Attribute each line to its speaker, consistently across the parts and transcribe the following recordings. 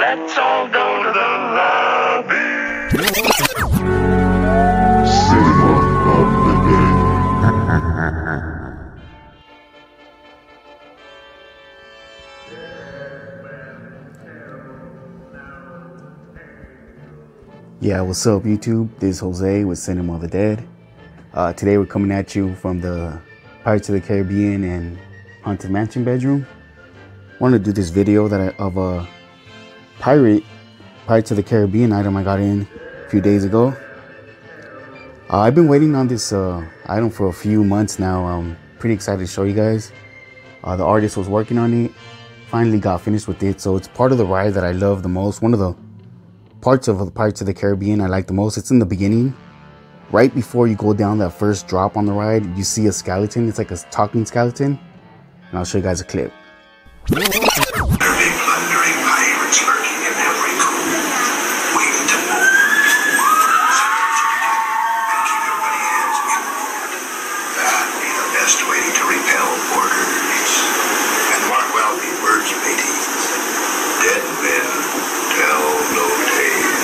Speaker 1: Let's all go to the lobby.
Speaker 2: Cinema of the day.
Speaker 3: Yeah, what's up YouTube? This is Jose with Cinema of the Dead. Today we're coming at you from the Pirates of the Caribbean and Haunted Mansion bedroom. I wanted to do this video of a Pirates of the Caribbean item I got in a few days ago. I've been waiting on this item for a few months now. I'm pretty excited to show you guys. The artist was working on it, finally got finished with it. So it's part of the ride that I love the most. One of the parts of the Pirates of the Caribbean I like the most. It's in the beginning. Right before you go down that first drop on the ride, you see a skeleton. It's like a talking skeleton. And I'll show you guys a clip.
Speaker 4: There be plundering pirates lurking in every cove, waiting to board. And keep your muddy hands inboard. That'd be the best way to repel boarders. And mark well the words, mateys. Dead men tell no tales.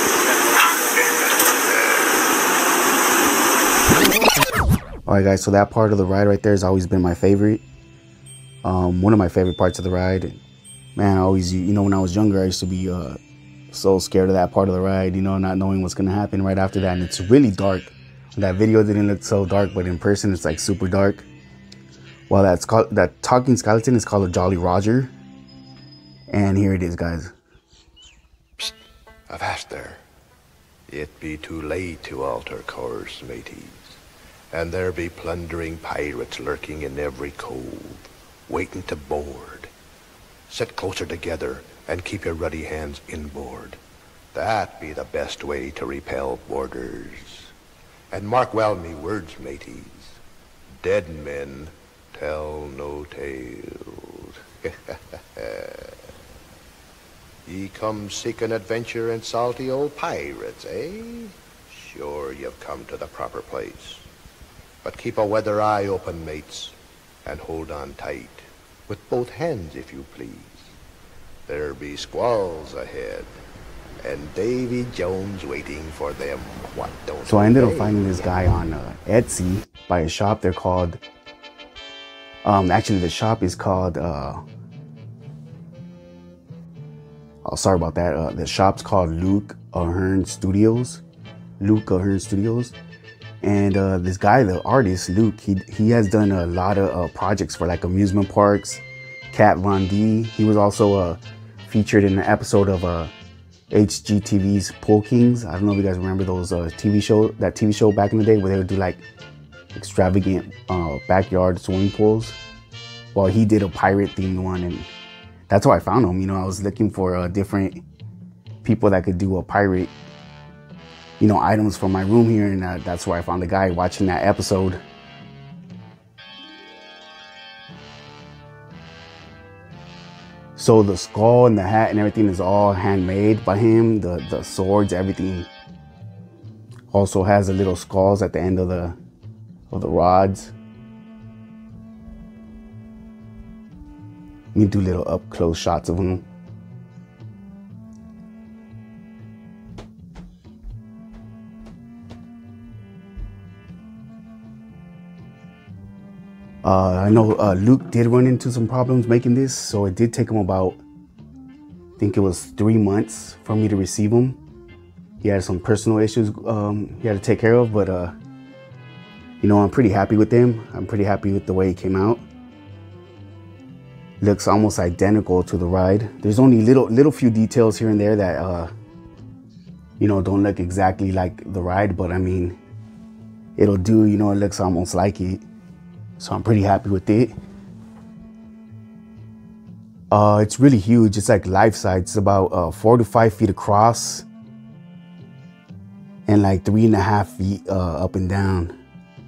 Speaker 3: Alright guys, so that part of the ride right there has always been my favorite. One of my favorite parts of the ride. Man, I always, when I was younger, I used to be so scared of that part of the ride, not knowing what's going to happen right after that. And it's really dark. That video didn't look so dark, but in person it's like super dark. Well, that talking skeleton is called a Jolly Rodger. And here it is, guys.
Speaker 4: Psst, avast there. It be too late to alter course, mateys. And there be plundering pirates lurking in every cove, waiting to board. Sit closer together and keep your ruddy hands inboard. That be the best way to repel boarders. And mark well me words, mateys. Dead men tell no tales. Ye come seeking adventure and salty old pirates, eh? Sure you've come to the proper place. But keep a weather eye open, mates, and hold on tight, with both hands, if you please. There be squalls ahead, and Davy Jones waiting for them. What don't
Speaker 3: So I ended up finding this guy on Etsy by a shop. They're called, actually the shop is called, oh, sorry about that. The shop's called LukeAhearnStudios. LukeAhearnStudios. And this guy, the artist, Luke, he has done a lot of projects for like amusement parks, Kat Von D. He was also featured in an episode of HGTV's Pool Kings. I don't know if you guys remember those TV show back in the day where they would do like extravagant backyard swimming pools. Well, he did a pirate themed one, and that's how I found him. I was looking for different people that could do a pirate, items for my room here, and that's where I found the guy watching that episode. So the skull and the hat and everything is all handmade by him. The swords, everything. Also has the little skulls at the end of the rods. Let me do little up close shots of him. I know Luke did run into some problems making this, so it did take him about, I think it was 3 months for me to receive him. He had some personal issues he had to take care of, but I'm pretty happy with him. I'm pretty happy with the way he came out. Looks almost identical to the ride. There's only little few details here and there that don't look exactly like the ride, but I mean, it'll do. It looks almost like it. So I'm pretty happy with it. It's really huge. It's like life size. It's about 4 to 5 feet across and like 3.5 feet up and down.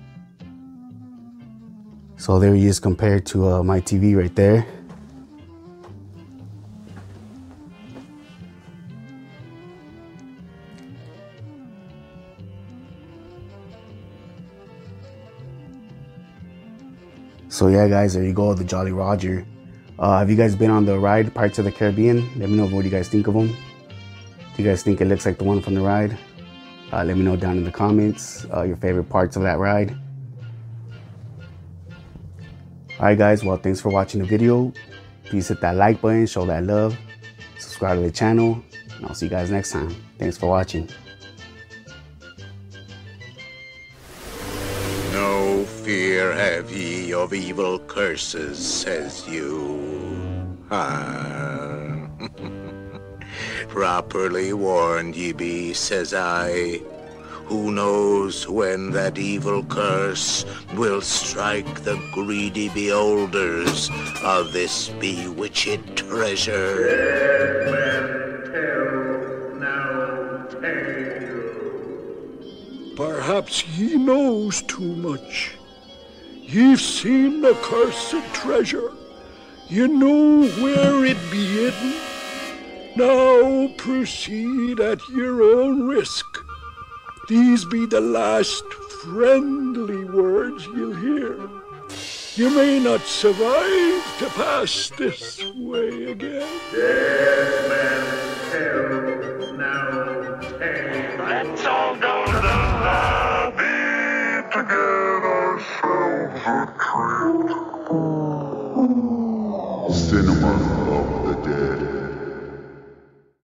Speaker 3: So there he is compared to my TV right there. So yeah, guys, there you go, the Jolly Rodger. Have you guys been on the ride, Pirates of the Caribbean? Let me know what you guys think of them. Do you guys think it looks like the one from the ride? Let me know down in the comments your favorite parts of that ride. Alright guys, well, thanks for watching the video. Please hit that like button, show that love, subscribe to the channel, and I'll see you guys next time. Thanks for watching.
Speaker 4: No fear have ye of evil curses, says you. Properly warned ye be, says I. Who knows when that evil curse will strike the greedy beholders of this bewitched treasure?
Speaker 1: Dead men tell no tale.
Speaker 5: Perhaps ye knows too much. Ye've seen the cursed treasure. You know where it be hidden. Now proceed at your own risk. These be the last friendly words you'll hear. You may not survive to pass this way again.
Speaker 1: Dead men tell no tale. Let's all go to the lobby to get ourselves a treat.
Speaker 2: Cinema of the Dead.